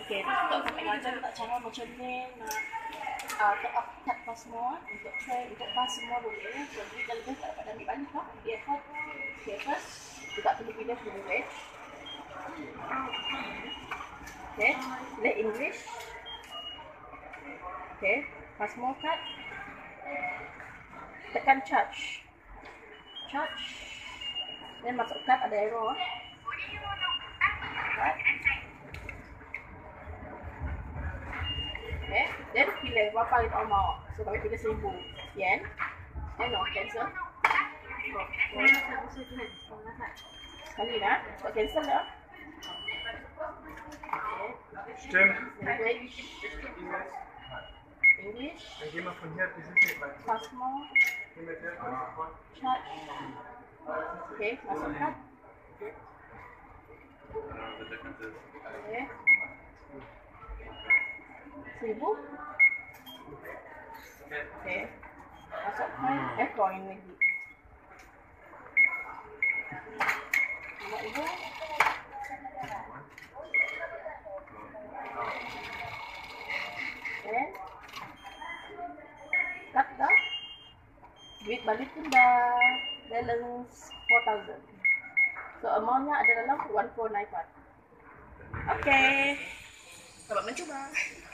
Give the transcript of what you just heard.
Okay, untuk kami mengajar tak cara macam ni nak cut pas semua untuk try untuk pas semua boleh. So, kita lebih tak dapat ambil banyak lah. Dia cut. Okay, first kita perlu pilih language. Okay, pilih English. Okay, pas semua cut. Tekan charge. Charge. Then masuk cut ada arrow. Cut. Okay, then pilih berapa kita mau. So kami pilih 1000 yen. No, cancel. Sekali dah, buat cancel dah. Stimmt. English. Dann gehen wir von hier bis hier rein. Passmore. Gehen wir hier rein. Chat. Okay, masuk cut. Okay. 1000. Okay. Masuk coin. Coin lagi. Nombor ibu. Okay. Cut dah. Duit balik pun dah balance 4,000. So amountnya ada dalam 1495. Okay. Selamat mencuba.